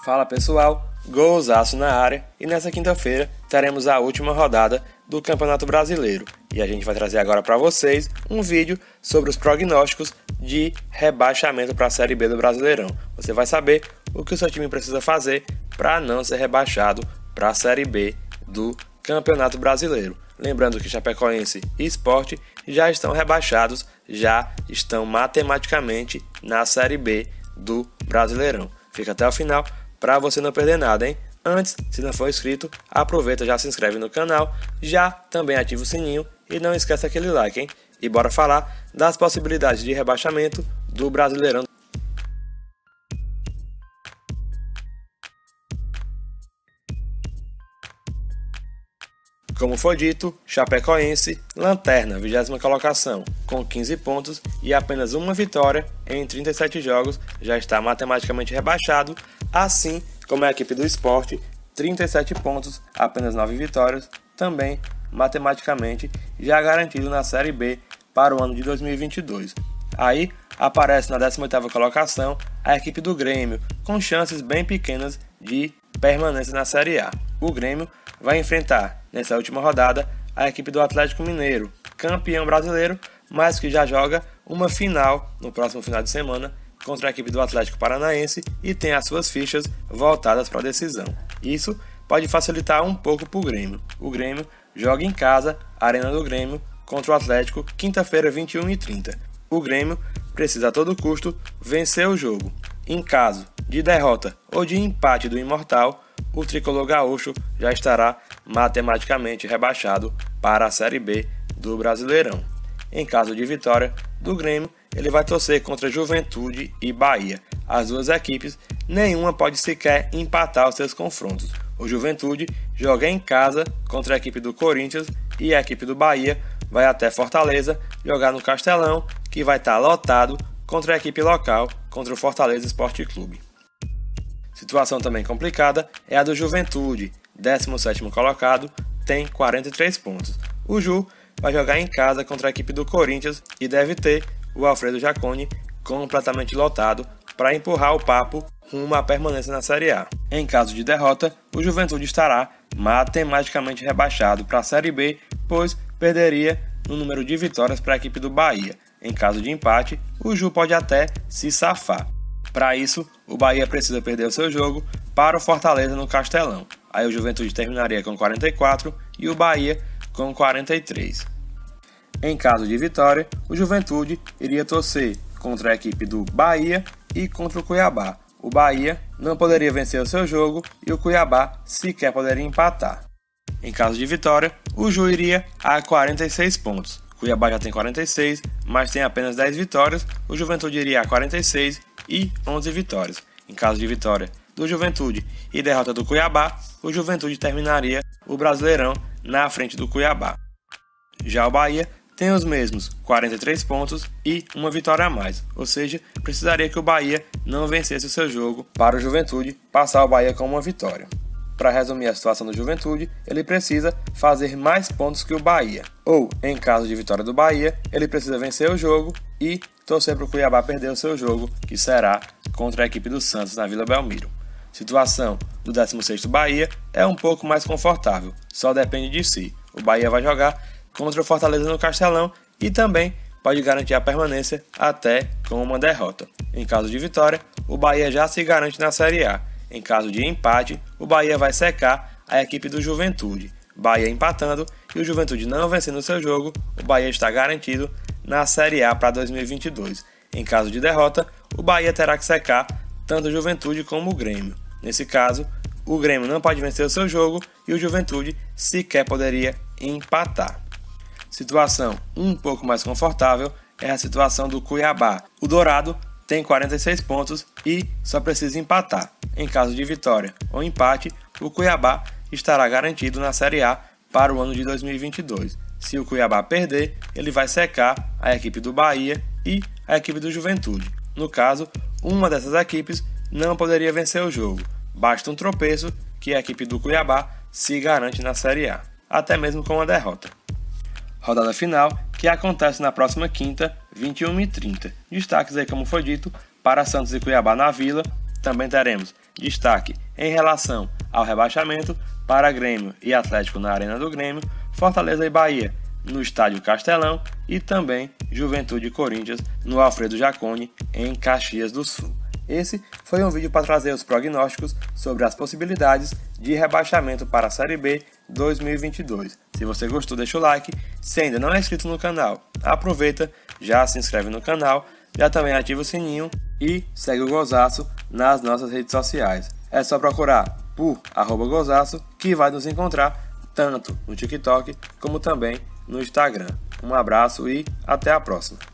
Fala pessoal, golzaço na área e nessa quinta-feira teremos a última rodada do Campeonato Brasileiro e a gente vai trazer agora para vocês um vídeo sobre os prognósticos de rebaixamento para a Série B do Brasileirão. Você vai saber o que o seu time precisa fazer para não ser rebaixado para a Série B do Campeonato Brasileiro. Lembrando que Chapecoense e Sport já estão rebaixados, já estão matematicamente na Série B do Brasileirão. Fica até o final para você não perder nada, hein? Antes, se não for inscrito, aproveita, já se inscreve no canal, já também ativa o sininho e não esquece aquele like, hein? E bora falar das possibilidades de rebaixamento do Brasileirão. Como foi dito, Chapecoense, lanterna, 20ª colocação, com 15 pontos e apenas uma vitória em 37 jogos, já está matematicamente rebaixado, assim como a equipe do Sport, 37 pontos, apenas 9 vitórias, também matematicamente já garantido na Série B para o ano de 2022. Aí aparece na 18ª colocação a equipe do Grêmio, com chances bem pequenas de permanência na Série A. O Grêmio vai enfrentar nessa última rodada a equipe do Atlético Mineiro, campeão brasileiro, mas que já joga uma final no próximo final de semana contra a equipe do Atlético Paranaense e tem as suas fichas voltadas para a decisão. Isso pode facilitar um pouco para o Grêmio. O Grêmio joga em casa, Arena do Grêmio, contra o Atlético, quinta-feira, 21h30. O Grêmio precisa a todo custo vencer o jogo. Em caso de derrota ou de empate do Imortal, o tricolor gaúcho já estará matematicamente rebaixado para a Série B do Brasileirão. Em caso de vitória do Grêmio, ele vai torcer contra Juventude e Bahia. As duas equipes, nenhuma pode sequer empatar os seus confrontos. O Juventude joga em casa contra a equipe do Corinthians e a equipe do Bahia vai até Fortaleza jogar no Castelão, que vai estar lotado contra a equipe local, contra o Fortaleza Esporte Clube. Situação também complicada é a do Juventude, 17º colocado, tem 43 pontos. O Ju vai jogar em casa contra a equipe do Corinthians e deve ter o Alfredo Jaconi completamente lotado para empurrar o papo rumo à permanência na Série A. Em caso de derrota, o Juventude estará matematicamente rebaixado para a Série B, pois perderia no número de vitórias para a equipe do Bahia. Em caso de empate, o Ju pode até se safar. Para isso, o Bahia precisa perder o seu jogo para o Fortaleza no Castelão. Aí o Juventude terminaria com 44 e o Bahia com 43. Em caso de vitória, o Juventude iria torcer contra a equipe do Bahia e contra o Cuiabá. O Bahia não poderia vencer o seu jogo e o Cuiabá sequer poderia empatar. Em caso de vitória, o Ju iria a 46 pontos. O Cuiabá já tem 46, mas tem apenas 10 vitórias. O Juventude iria a 46 e 11 vitórias. Em caso de vitória do Juventude e derrota do Cuiabá, o Juventude terminaria o Brasileirão na frente do Cuiabá. Já o Bahia tem os mesmos 43 pontos e uma vitória a mais, ou seja, precisaria que o Bahia não vencesse o seu jogo para o Juventude passar o Bahia com uma vitória. Para resumir a situação do Juventude, ele precisa fazer mais pontos que o Bahia, ou, em caso de vitória do Bahia, ele precisa vencer o jogo e torcer para o Cuiabá perder o seu jogo, que será contra a equipe do Santos na Vila Belmiro. Situação do 16º Bahia é um pouco mais confortável, só depende de si. O Bahia vai jogar contra o Fortaleza no Castelão e também pode garantir a permanência até com uma derrota. Em caso de vitória, o Bahia já se garante na Série A. Em caso de empate, o Bahia vai secar a equipe do Juventude. Bahia empatando e o Juventude não vencendo o seu jogo, o Bahia está garantido na Série A para 2022. Em caso de derrota, o Bahia terá que secar tanto o Juventude como o Grêmio. Nesse caso, o Grêmio não pode vencer o seu jogo e o Juventude sequer poderia empatar. Situação um pouco mais confortável é a situação do Cuiabá. O Dourado tem 46 pontos e só precisa empatar. Em caso de vitória ou empate, o Cuiabá estará garantido na Série A para o ano de 2022. Se o Cuiabá perder, ele vai secar a equipe do Bahia e a equipe do Juventude. No caso, uma dessas equipes não poderia vencer o jogo. Basta um tropeço que a equipe do Cuiabá se garante na Série A, até mesmo com uma derrota. Rodada final que acontece na próxima quinta, 21h30. Destaques aí, como foi dito, para Santos e Cuiabá na Vila. Também teremos Destaque em relação ao rebaixamento para Grêmio e Atlético na Arena do Grêmio, Fortaleza e Bahia no Estádio Castelão e também Juventude e Corinthians no Alfredo Jaconi em Caxias do Sul. Esse foi um vídeo para trazer os prognósticos sobre as possibilidades de rebaixamento para a Série B 2022. Se você gostou, deixa o like. Se ainda não é inscrito no canal, aproveita, já se inscreve no canal, já também ativa o sininho e segue o Gozaço nas nossas redes sociais. É só procurar por @Gozaço que vai nos encontrar tanto no TikTok como também no Instagram. Um abraço e até a próxima.